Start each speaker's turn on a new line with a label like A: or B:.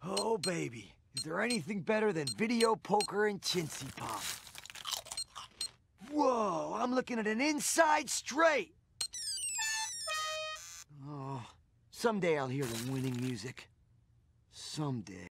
A: Oh, baby. Is there anything better than video poker and chintzy pop? Whoa, I'm looking at an inside straight! Oh, someday I'll hear the winning music. Someday.